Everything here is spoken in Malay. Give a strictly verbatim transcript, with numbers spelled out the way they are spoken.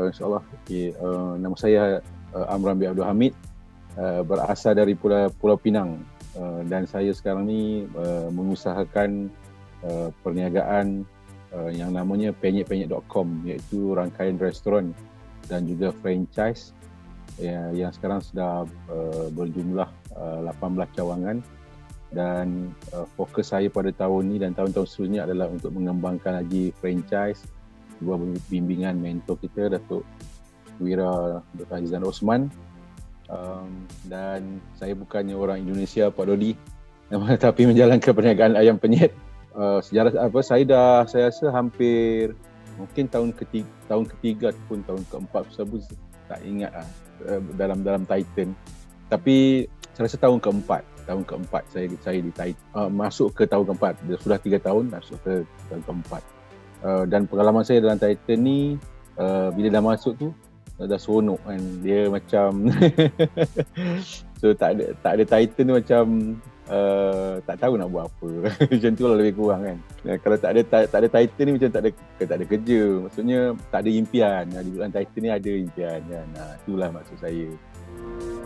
uh, insyaAllah. Okay. Uh, nama saya uh, Amran bin Abdul Hamid, uh, berasal dari Pulau, Pulau Pinang, uh, dan saya sekarang ni uh, mengusahakan uh, perniagaan uh, yang namanya penyet-penyet dot com, iaitu rangkaian restoran dan juga franchise ya, yang sekarang sudah uh, berjumlah uh, lapan belas cawangan. Dan uh, fokus saya pada tahun ni dan tahun-tahun seterusnya adalah untuk mengembangkan lagi franchise, dua bimbingan mentor kita, Datuk Wira Doktor Azizan Osman. Um, dan saya bukannya orang Indonesia, Pak Dodi, tapi menjalankan perniagaan ayam penyet. Uh, sejarah apa, saya dah, saya rasa hampir mungkin tahun ketiga, tahun ketiga ataupun tahun keempat, saya pun tak ingat lah, uh, dalam dalam Titan. Tapi saya rasa tahun keempat, tahun keempat saya saya di Titan, uh, masuk ke tahun keempat. Sudah tiga tahun masuk ke tahun keempat. Uh, dan pengalaman saya dalam Titan ni, uh, bila dah masuk tu uh, dah seronok kan. Dia macam so tak ada tak ada Titan tu macam uh, tak tahu nak buat apa. Macam tu lah lebih kurang kan. Uh, kalau tak ada tak, tak ada Titan ni macam tak ada tak ada kerja. Maksudnya tak ada impian. Di dalam Titan ni ada impian kan. Nah, itulah maksud saya.